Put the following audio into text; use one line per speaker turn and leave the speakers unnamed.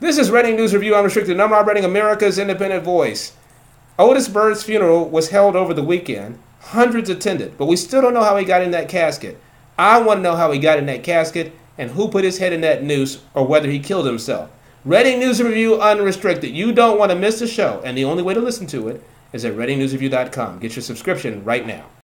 This is Reading News Review Unrestricted. I'm Rob Reading, America's independent voice. Otis Byrd's funeral was held over the weekend. Hundreds attended, but we still don't know how he got in that casket. I want to know how he got in that casket and who put his head in that noose or whether he killed himself. Reading News Review Unrestricted. You don't want to miss the show, and the only way to listen to it is at readingnewsreview.com. Get your subscription right now.